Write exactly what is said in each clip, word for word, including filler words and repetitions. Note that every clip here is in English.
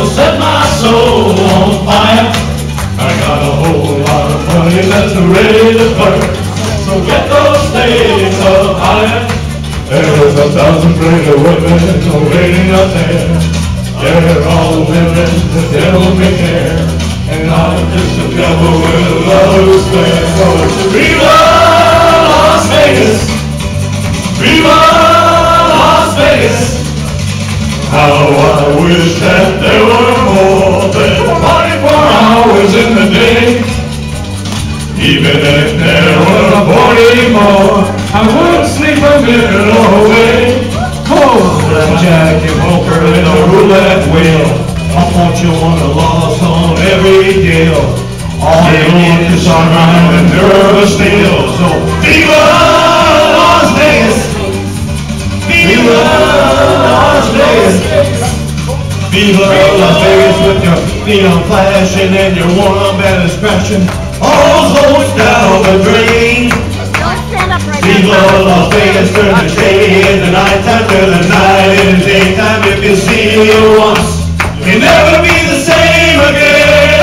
set my soul on fire. I got a whole lot of money that's ready to burn. So get those stakes up higher. There's a thousand pretty women waiting out there. They're all women the devil may care. And I'm just a devil with a love to spare. So Viva Las Vegas! Viva Las Vegas! How I wish that there were more than twenty-four hours in the day. Even if there were forty more, I wouldn't sleep a minute away. Oh, blackjack and poker and a roulette wheel. I want you on the loss on every deal. All the ones are mine and nervous still. So Viva Las Vegas! Viva Las Vegas! Viva Las Vegas with your neon flashing and your warm band is crashing. All those down the drain. Viva Las Vegas, turn the shade in the night time to the night in the daytime. If you see me once, you'll never be the same again.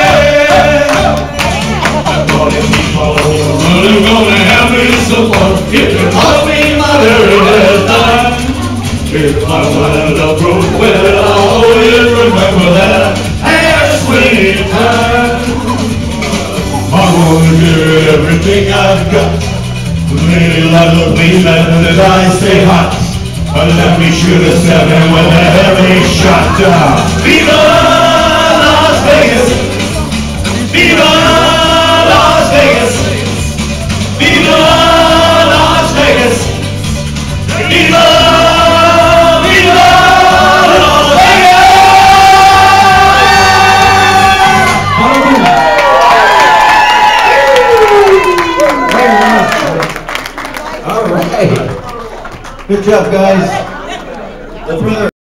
I'm gonna keep on running, gonna have me some fun. If you love me, my very last time. If I wind up broke, well, I'll always remember that hair swinging time. I wanna give everything I've got. Lady like the please let I stay hot. But let me shoot a seven with a heavy shot down. Viva Las Vegas! Viva Las Vegas! Viva Las Vegas! Viva! Viva Las Vegas! All right. Good job, guys. The brother.